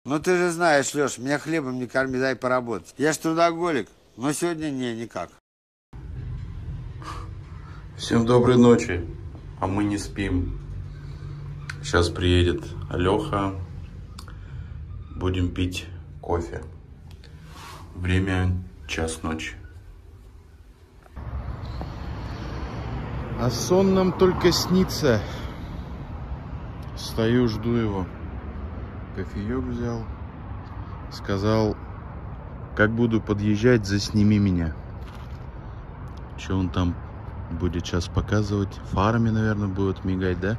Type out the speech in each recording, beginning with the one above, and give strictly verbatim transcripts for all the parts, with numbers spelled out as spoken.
Ну ты же знаешь, Леш, меня хлебом не корми, дай поработать. Я ж трудоголик, но сегодня не, никак. Всем доброй ночи, а мы не спим. Сейчас приедет Леха, будем пить кофе. Время час ночи. А сон нам только снится. Стою, жду его. Кофеек взял. Сказал, как буду подъезжать, засними меня. Что он там будет сейчас показывать? Фарами, наверное, будет мигать, да?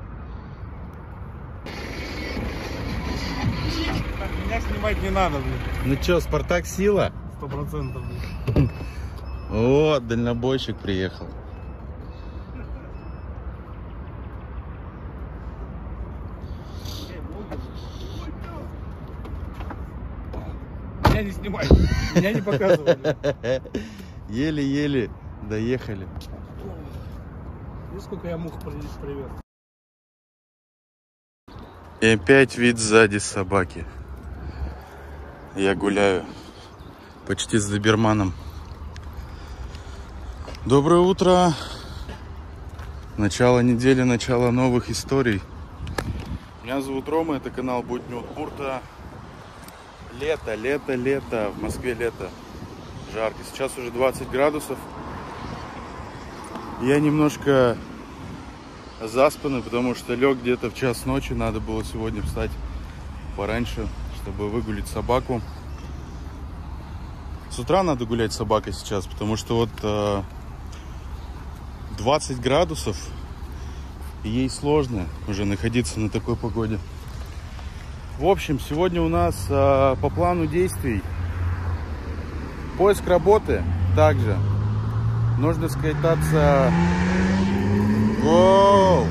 Меня снимать не надо, блин. Ну что, Спартак сила? Сто процентов, блин. О, дальнобойщик приехал. Меня не снимай, меня не показывай. Еле-еле доехали. Видишь, сколько я мух привез? И опять вид сзади собаки. Я гуляю почти с доберманом. Доброе утро. Начало недели, начало новых историй. Меня зовут Рома, это канал Будни Удмурта. Лето, лето, лето. В Москве лето. Жарко. Сейчас уже двадцать градусов. Я немножко заспанный, потому что лег где-то в час ночи. Надо было сегодня встать пораньше, чтобы выгулить собаку. С утра надо гулять с собакой сейчас, потому что вот э, двадцать градусов, и ей сложно уже находиться на такой погоде. В общем, сегодня у нас э, по плану действий поиск работы. Также нужно скататься. Воу!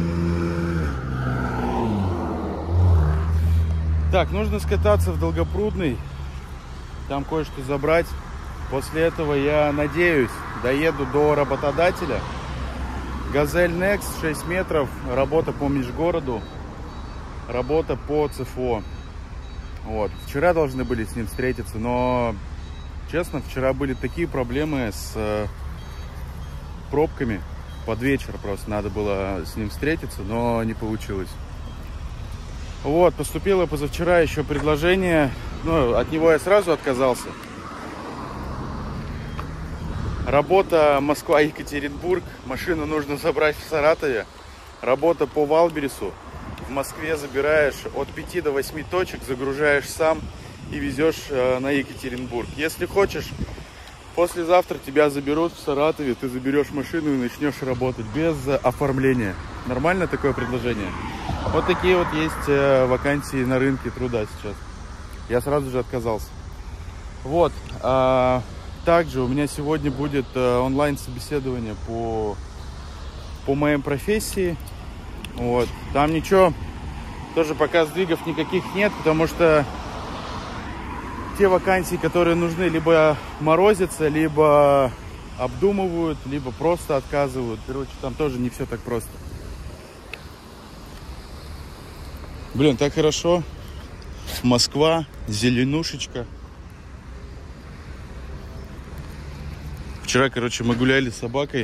Так, нужно скататься в Долгопрудный, там кое-что забрать. После этого, я надеюсь, доеду до работодателя. Газель Next, шесть метров, работа по межгороду, работа по ЦФО. Вот. Вчера должны были с ним встретиться, но, честно, вчера были такие проблемы с э, пробками. Под вечер просто надо было с ним встретиться, но не получилось. Вот, поступило позавчера еще предложение, ну, от него я сразу отказался. Работа Москва-Екатеринбург, машину нужно забрать в Саратове. Работа по Валбересу. В Москве забираешь от пяти до восьми точек, загружаешь сам и везешь э, на Екатеринбург. Если хочешь, послезавтра тебя заберут в Саратове, ты заберешь машину и начнешь работать без оформления. Нормально такое предложение? Вот такие вот есть э, вакансии на рынке труда сейчас. Я сразу же отказался. Вот. А, также у меня сегодня будет э, онлайн-собеседование по, по моей профессии. Вот. Там ничего, тоже пока сдвигов никаких нет, потому что те вакансии, которые нужны, либо морозятся, либо обдумывают, либо просто отказывают. Короче, там тоже не все так просто. Блин, так хорошо. Москва, зеленушечка. Вчера, короче, мы гуляли с собакой.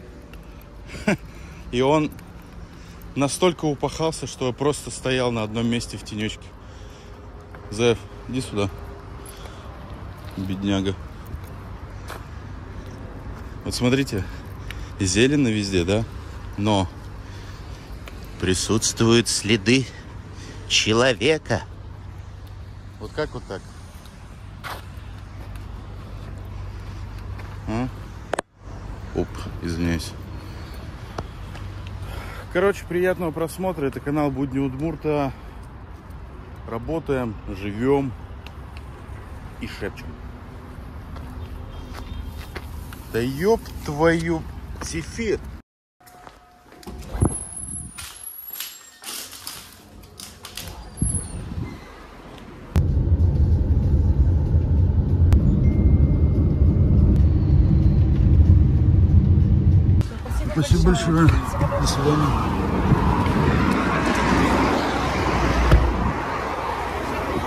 И он настолько упахался, что просто стоял на одном месте в тенечке. Зев, иди сюда. Бедняга. Вот смотрите, зелено везде, да? Но присутствуют следы человека. Вот как вот так? А? Оп, извиняюсь. Короче, приятного просмотра. Это канал Будни Удмурта. Работаем, живем и шепчем. Да ёб твою зефир. Спасибо большое. До свидания.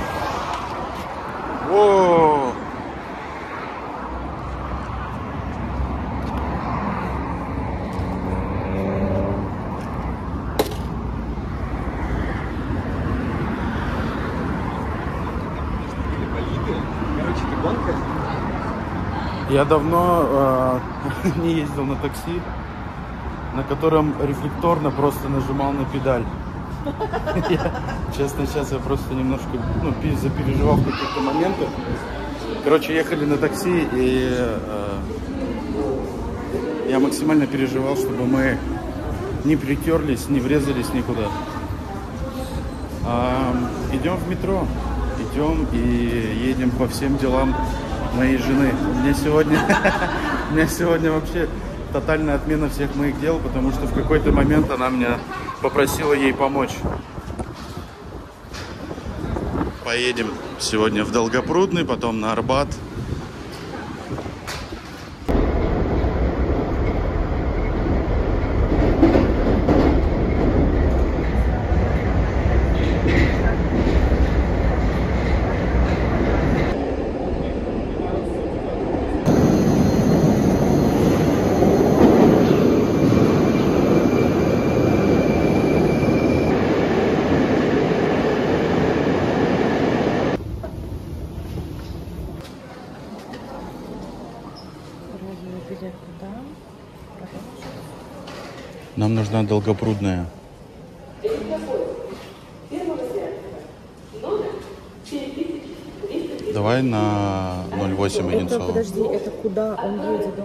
Я давно э, не ездил на такси, на котором рефлекторно просто нажимал на педаль. Я, честно, сейчас я просто немножко ну, запереживал в каких-то моментах. Короче, ехали на такси, и э, я максимально переживал, чтобы мы не притерлись, не врезались никуда. А, идем в метро, идем и едем по всем делам моей жены. У меня сегодня, у меня сегодня вообще тотальная отмена всех моих дел, потому что в какой-то момент она меня попросила ей помочь. Поедем сегодня в Долгопрудный, потом на Арбат. Нам нужна Долгопрудная. Давай на ноль восемь Одинцово. Подожди, это куда он едет?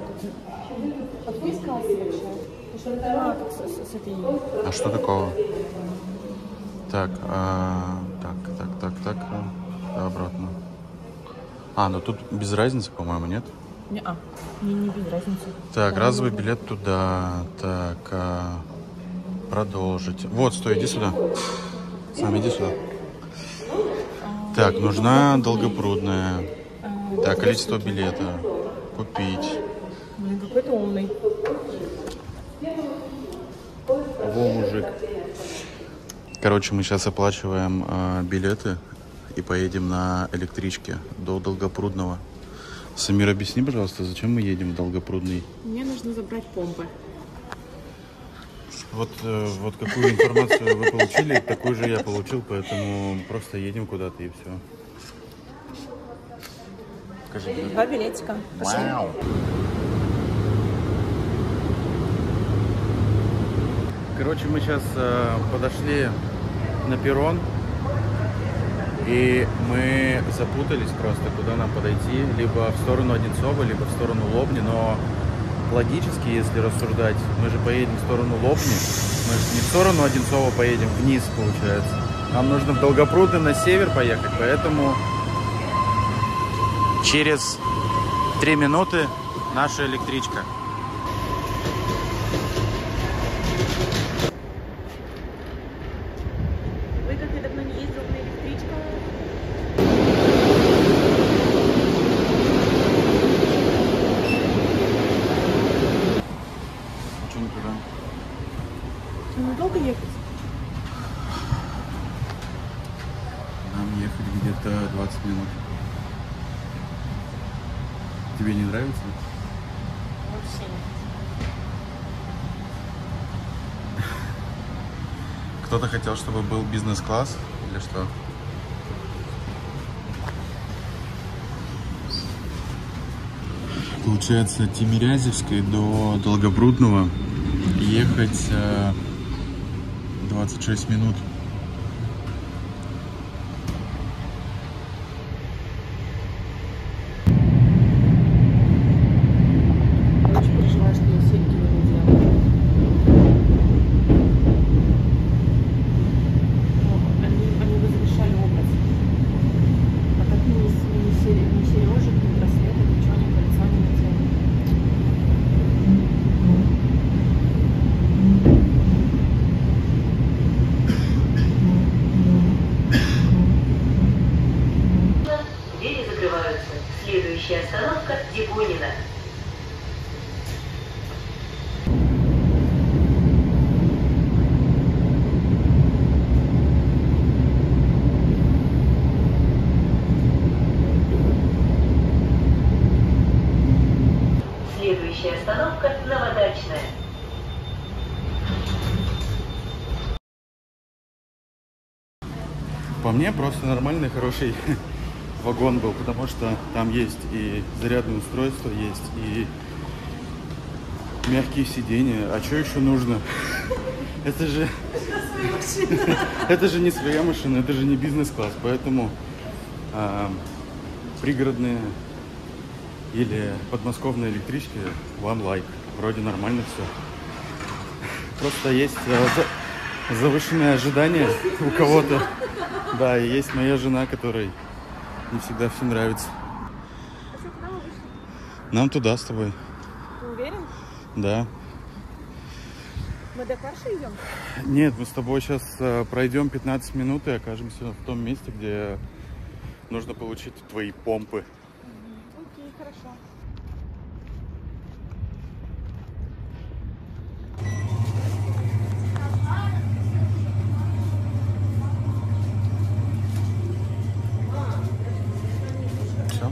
А что такого? Так, а, так, так, так, так, а, обратно. А, ну тут без разницы, по-моему, нет? Не-а, не, не без разницы. Так, Да, разовый можно. билет туда. Так, а, продолжить. Вот, стой, иди сюда. Сам иди сюда. Так, нужна Долгопрудная. Так, количество билета. Купить. Блин, какой ты умный. Во, мужик. Короче, мы сейчас оплачиваем э, билеты и поедем на электричке до Долгопрудного. Самир, объясни, пожалуйста, зачем мы едем в Долгопрудный? Мне нужно забрать помпы. Вот, э, вот какую информацию вы получили, такую же я получил, поэтому просто едем куда-то и все. Скажи, билет. Два билетика. Пошли. Вау. Короче, мы сейчас э, подошли на перрон, и мы запутались просто, куда нам подойти, либо в сторону Одинцова, либо в сторону Лобни, но логически, если рассуждать, мы же поедем в сторону Лобни, мы же не в сторону Одинцова поедем, вниз получается. Нам нужно в Долгопрудный на север поехать, поэтому через три минуты наша электричка. Вы как я давно не ездил на электричку? А что никуда? Ну, долго ехать? Нам ехать где-то двадцать минут. Тебе не нравится? Вообще нет. Кто-то хотел, чтобы был бизнес-класс или что? Получается, от Тимирязевской до Долгопрудного ехать э, двадцать шесть минут. Очень переживаю, что я серьги не надела. Но они, они возвышали образ. А так ни, ни, сер- ни сережек, ни браслетов, ничего, ни кольца не надела. Двери закрываются. Следующая остановка Дебонина. Следующая остановка Новодачная. По мне, просто нормальный, хороший вагон был, потому что там есть и зарядное устройство, есть и мягкие сиденья. А что еще нужно? Это же... Это же не своя машина, это же не бизнес-класс, поэтому а, пригородные или подмосковные электрички one like. Вроде нормально все. Просто есть а, за, завышенные ожидания у кого-то. Да, и есть моя жена, которой не всегда все нравится. А что, куда мы вышли? Нам туда с тобой. Ты уверен? Да. Мы до Карши идем? Нет, мы с тобой сейчас а, пройдем пятнадцать минут и окажемся в том месте, где нужно получить твои помпы. Окей, хорошо. Все?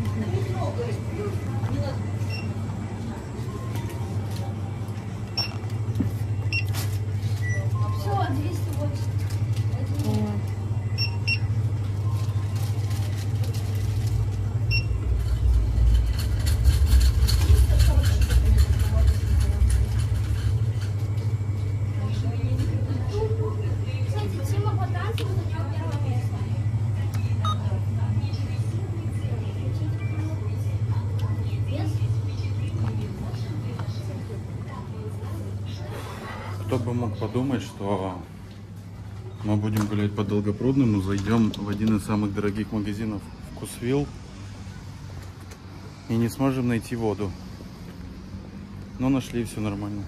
Кто бы мог подумать, что мы будем гулять по Долгопрудному, зайдем в один из самых дорогих магазинов Вкусвилл и не сможем найти воду. Но нашли, все нормально.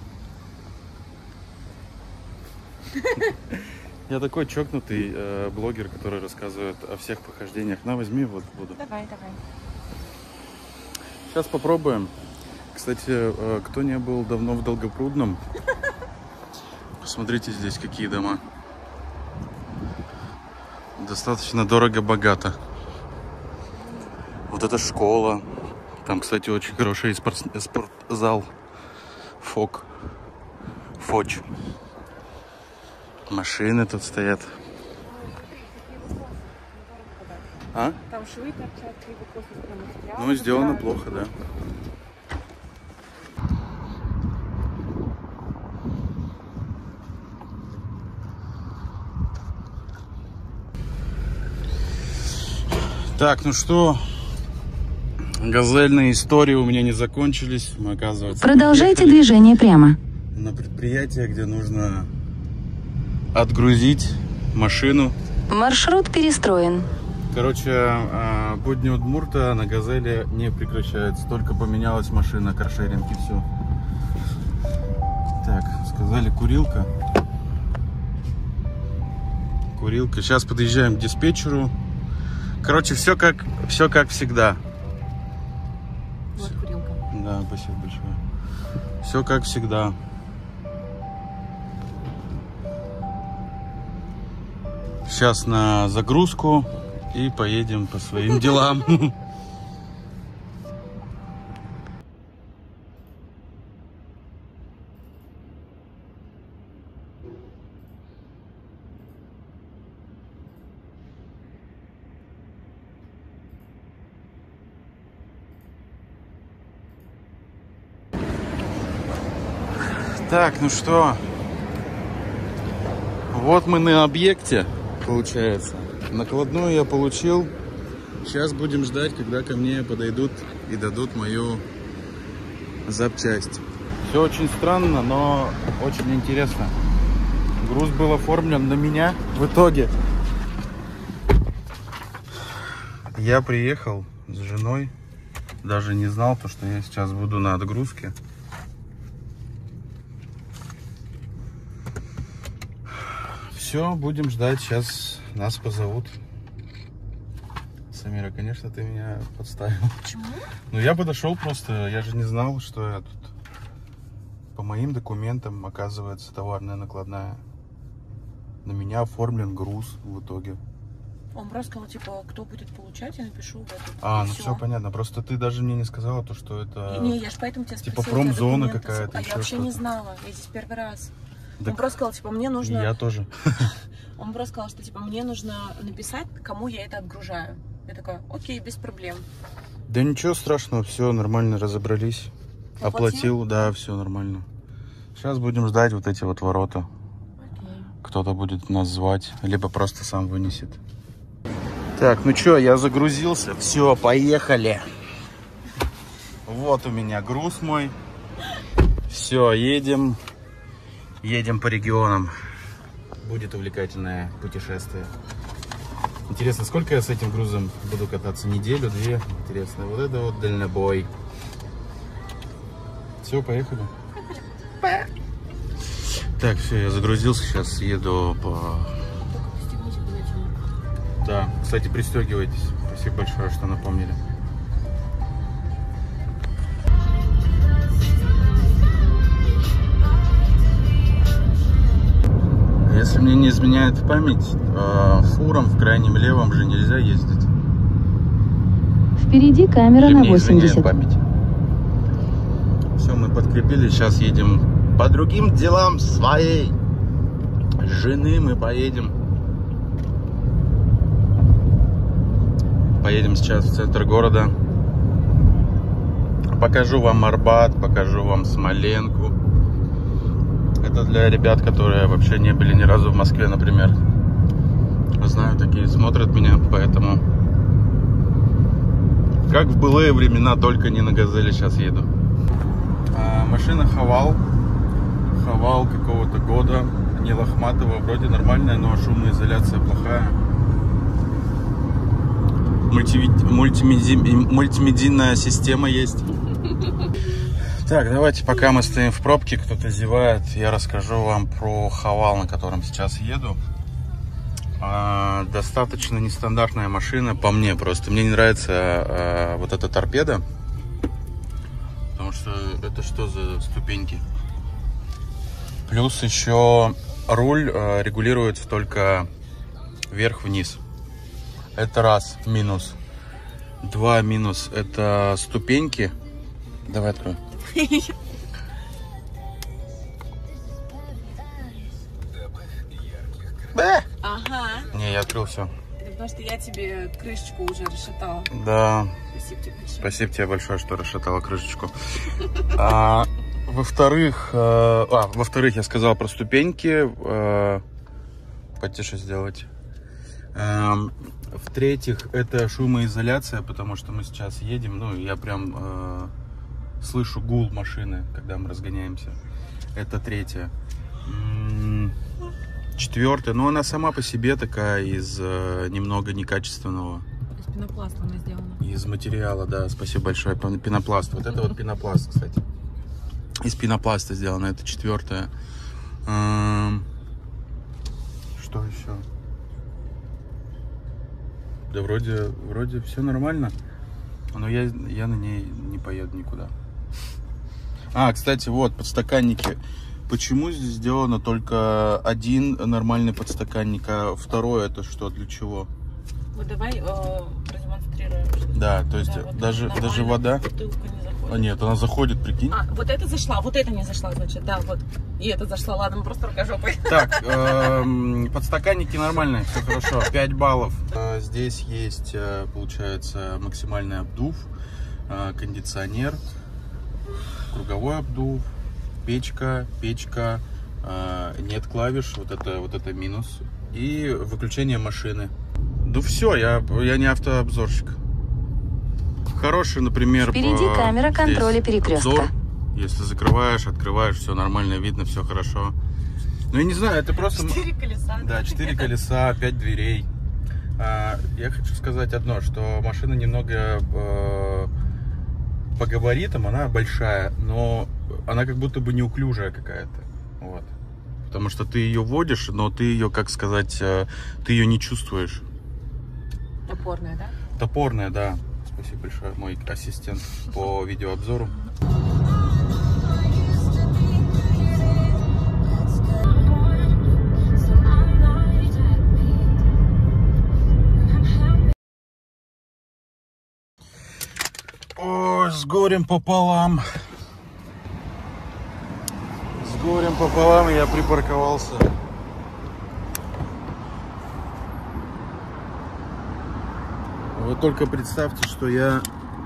Я такой чокнутый э, блогер, который рассказывает о всех похождениях. На, возьми вот воду. Давай, давай. Сейчас попробуем. Кстати, э, кто не был давно в Долгопрудном, посмотрите здесь какие дома. Достаточно дорого-богато. Вот это школа. Там, кстати, очень хороший спорт, спортзал. Фок. Фоч. Машины тут стоят. А? Там швы торчат, либо косвенные материалы. Ну, сделано забирают. плохо, да. Так, ну что, газельные истории у меня не закончились. Мы, оказывается, Продолжайте приехали движение прямо. на предприятие, где нужно отгрузить машину. Маршрут перестроен. Короче, а, будни Удмурта на газели не прекращаются. Только поменялась машина, каршеринг и все. Так, сказали курилка. Курилка. Сейчас подъезжаем к диспетчеру. Короче, все как, все как всегда. Вот курилка. Да, спасибо большое. Все как всегда. Сейчас на загрузку и поедем по своим делам. Так, ну что, вот мы на объекте, получается. Накладную я получил. Сейчас будем ждать, когда ко мне подойдут и дадут мою запчасть. Все очень странно, но очень интересно. Груз был оформлен на меня в итоге. Я приехал с женой, даже не знал, то, что я сейчас буду на отгрузке. Все, будем ждать, сейчас нас позовут. Самира, конечно, ты меня подставил. Почему? Ну, я подошел просто, я же не знал, что я тут. По моим документам, оказывается, товарная накладная. На меня оформлен груз в итоге. Он просто сказал, типа, кто будет получать, я напишу в этот. А, и ну всё. все понятно. Просто ты даже мне не сказала, то, что это... Не, я же поэтому тебя типа спросила. у тебя промзона документы. какая-то, А еще я вообще не что-то. знала, я здесь первый раз. Да Он просто сказал, типа, мне и нужно... я тоже. Он просто сказал, что, типа, мне нужно написать, кому я это отгружаю. Я такая, окей, без проблем. Да ничего страшного, все нормально, разобрались. Оплатил? Оплатил, да, все нормально. Сейчас будем ждать вот эти вот ворота. Окей. Кто-то будет нас звать, либо просто сам вынесет. Так, ну что, я загрузился. Все, поехали. Вот у меня груз мой. Все, едем. Едем по регионам. Будет увлекательное путешествие. Интересно, сколько я с этим грузом буду кататься? Неделю, две? Интересно. Вот это вот дальнобой. Все, поехали. Так, все, я загрузился. Сейчас еду по... Да, кстати, пристегивайтесь. Спасибо большое, что напомнили. Если мне не изменяет память, фурам в крайнем левом же нельзя ездить. Впереди камера Или на мне изменяет восемьдесят. память. Все, мы подкрепили, сейчас едем по другим делам своей жены. Мы поедем. Поедем сейчас в центр города. Покажу вам Арбат, покажу вам Смоленку. Это для ребят, которые вообще не были ни разу в Москве, например. Знаю, такие смотрят меня, поэтому... Как в былые времена, только не на Газели сейчас еду. А, машина Хавал. Хавал какого-то года. Не лохматого, вроде нормальная, но шумоизоляция плохая. Мультивид... Мультимеди... Мультимедийная система есть. Так, давайте, пока мы стоим в пробке, кто-то зевает, я расскажу вам про Хавал, на котором сейчас еду. А, достаточно нестандартная машина, по мне просто. Мне не нравится а, вот эта торпеда, потому что это что за ступеньки? Плюс еще руль а, регулируется только вверх-вниз. Это раз, минус. Два, минус, это ступеньки. Давай открою. Ага. Не, я открыл все. Потому что я тебе крышечку уже расшатала. Да. Спасибо тебе большое. Спасибо тебе большое, что расшатала крышечку. А, во-вторых, а, а, во-вторых, я сказал про ступеньки. А, потише сделать. А, в-третьих, это шумоизоляция, потому что мы сейчас едем. Ну, я прям а, слышу гул машины, когда мы разгоняемся. Это третье. Четвертое, но она сама по себе такая из э, немного некачественного. Из пенопласта она сделана. Из материала, да, спасибо большое. Пенопласт. Вот это вот пенопласт, кстати. Из пенопласта сделано, это четвертое. Эм... Что еще? Да вроде, вроде все нормально, но я, я на ней не поеду никуда. А, кстати, вот, подстаканники. Почему здесь сделано только один нормальный подстаканник, а второй это что, для чего? Вот давай э, продемонстрируем. Да, то есть Да, вот даже, нормально, даже вода... бутылка не заходит. А нет, она заходит, прикинь. А, вот это зашла, вот это не зашла, значит, да, вот. И это зашла, ладно, мы просто рукожопой. Так, эм, подстаканники нормальные, все хорошо, пять баллов. Э, Здесь есть, э, получается, максимальный обдув, э, кондиционер, круговой обдув, печка, печка, э, нет клавиш, вот это, вот это минус. И выключение машины. Ну все, я, я не автообзорщик. Хороший, например, Впереди по- камера контроля здесь перекрестка. обзор. Если закрываешь, открываешь, все нормально видно, все хорошо. Ну, я не знаю, это просто... Четыре колеса. Да, четыре колеса, пять дверей. А, я хочу сказать одно, что машина немного э, по габаритам, она большая, но она как будто бы неуклюжая какая-то. Вот. Потому что ты ее водишь, но ты ее, как сказать, э, ты ее не чувствуешь. Топорная, да? Топорная, да. Спасибо большое, мой ассистент по видеообзору. Ой, с горем пополам. С горем пополам я припарковался. Вот только представьте, что я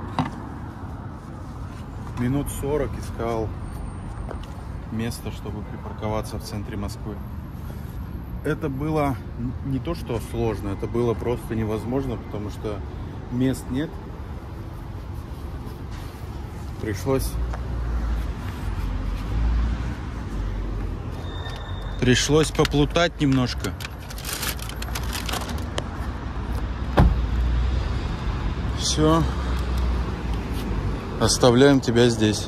минут сорок искал место, чтобы припарковаться в центре Москвы. Это было не то, что сложно, это было просто невозможно, потому что мест нет. Пришлось Пришлось поплутать немножко. Все. Оставляем тебя здесь.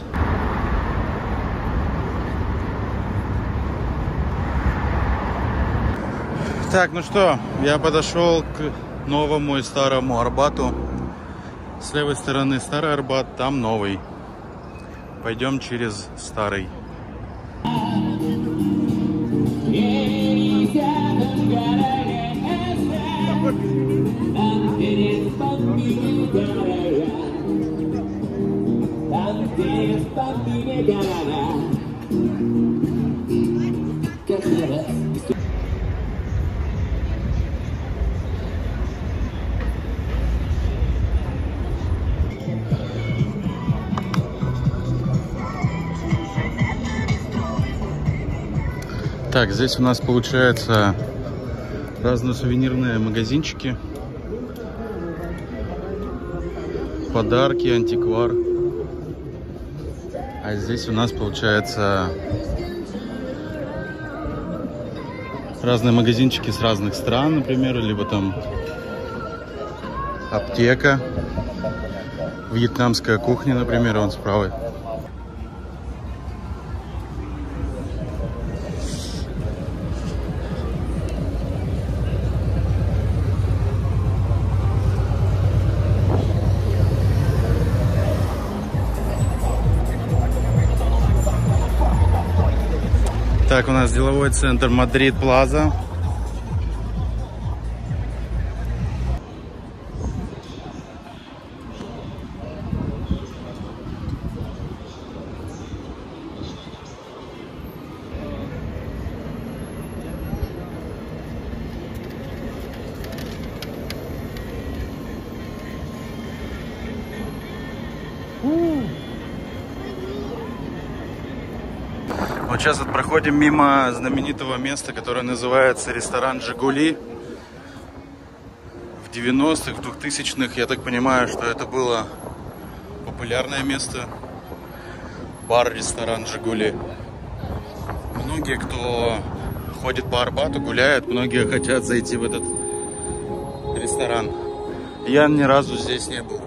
Так, ну что, я подошел к новому и старому Арбату. С левой стороны старый Арбат, там новый. Пойдем через старый. Так, здесь у нас получается разные сувенирные магазинчики, подарки, антиквар. А здесь у нас получается разные магазинчики с разных стран, например, либо там аптека, вьетнамская кухня, например, вон справа. Так, у нас деловой центр Мадрид Плаза. Вот сейчас вот проходим мимо знаменитого места, которое называется ресторан «Жигули». В девяностых, в двухтысячных, я так понимаю, что это было популярное место. Бар-ресторан «Жигули». Многие, кто ходит по Арбату, гуляет, многие хотят зайти в этот ресторан. Я ни разу здесь не был.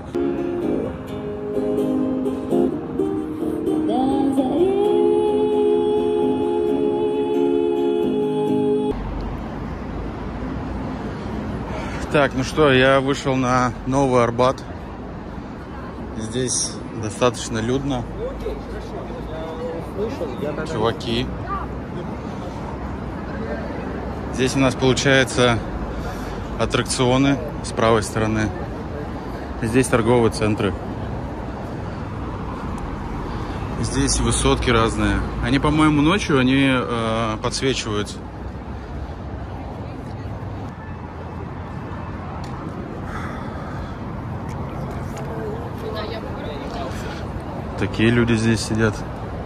Так, ну что, я вышел на Новый Арбат. Здесь достаточно людно. Чуваки. Здесь у нас получается аттракционы с правой стороны. Здесь торговые центры. Здесь высотки разные. Они, по-моему, ночью они э, подсвечиваются. Такие люди здесь сидят.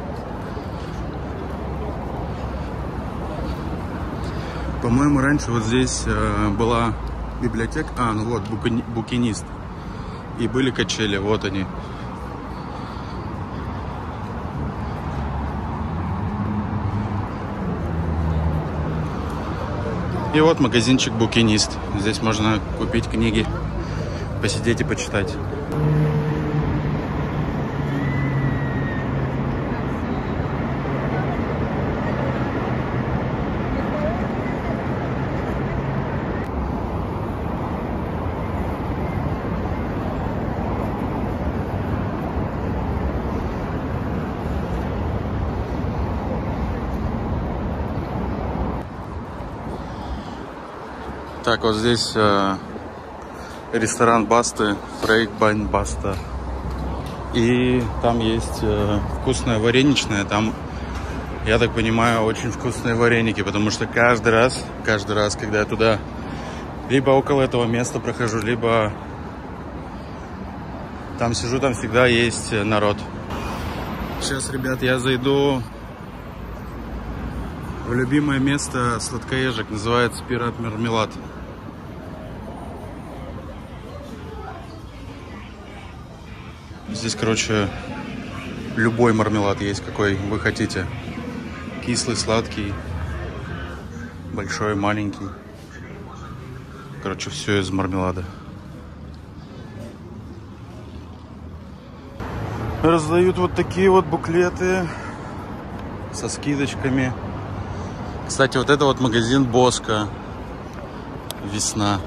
По-моему, раньше вот здесь э, была библиотека. А, ну вот, букини, букинист. И были качели, вот они. И вот магазинчик «Букинист». Здесь можно купить книги, посидеть и почитать. Так, вот здесь э, ресторан Басты, Фрейк Байн Баста. И там есть э, вкусное вареничное. Там, я так понимаю, очень вкусные вареники, потому что каждый раз, каждый раз, когда я туда либо около этого места прохожу, либо Там сижу, там всегда есть народ. Сейчас, ребят, я зайду в любимое место сладкоежек. Называется Пират Мармелад. Здесь, короче, любой мармелад есть, какой вы хотите. Кислый, сладкий, большой, маленький. Короче, все из мармелада. Раздают вот такие вот буклеты со скидочками. Кстати, вот это вот магазин Боско. Весна.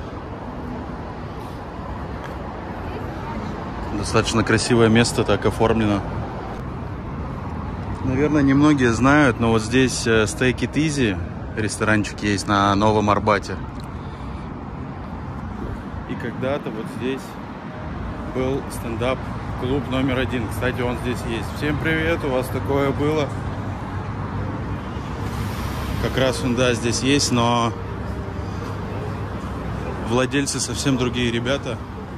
Достаточно красивое место, так оформлено. Наверное, немногие знают, но вот здесь Steak It Easy ресторанчик есть на Новом Арбате. И когда-то вот здесь был стендап клуб номер один. Кстати, он здесь есть. Всем привет, у вас такое было. Как раз он, да, здесь есть, но владельцы совсем другие ребята.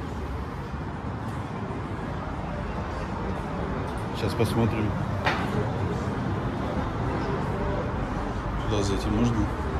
Сейчас посмотрим. Туда зайти можно?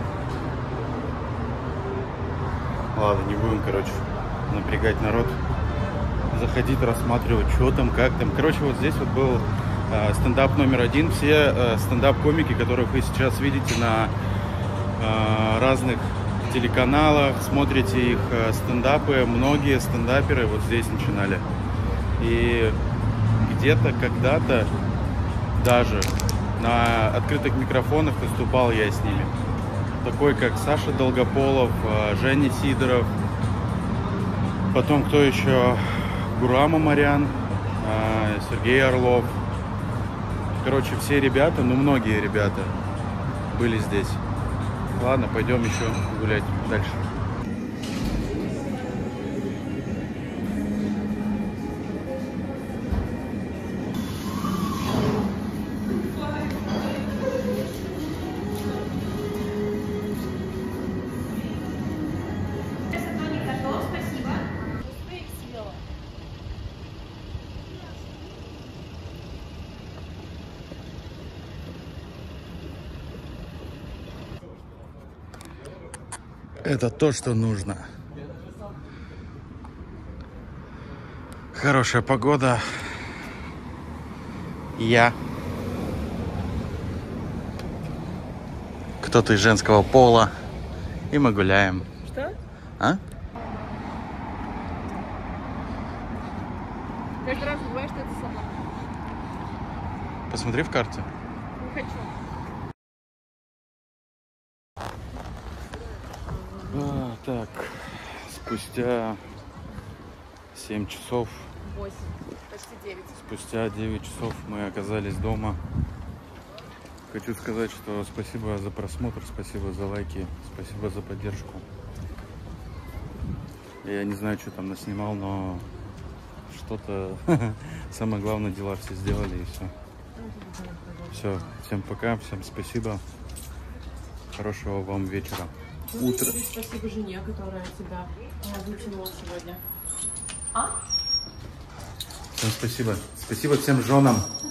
Ладно, не будем, короче, напрягать народ. Заходить, рассматривать, что там, как там. Короче, вот здесь вот был э, стендап номер один. Все э, стендап-комики, которых вы сейчас видите на э, разных телеканалах, смотрите их э, стендапы, многие стендаперы вот здесь начинали. И где-то, когда-то даже на открытых микрофонах выступал я с ними. Такой, как Саша Долгополов, э, Женя Сидоров. Потом кто еще? Гурам Амарян, Сергей Орлов. Короче, все ребята, ну многие ребята были здесь. Ладно, пойдем еще гулять дальше. Это то, что нужно. Хорошая погода. Я. Кто-то из женского пола. И мы гуляем. Что? А? Каждый раз бывает, что это сама. Посмотри в карте. Не хочу. А, так, спустя семь часов, восемь, почти девять. спустя девять часов мы оказались дома. Хочу сказать, что спасибо за просмотр, спасибо за лайки, спасибо за поддержку. Я не знаю, что там наснимал, но что-то, самое главное, дела все сделали и все. Все, всем пока, всем спасибо, хорошего вам вечера. Утро. Спасибо жене, которая тебя вытянула сегодня. Всем спасибо. Спасибо всем женам.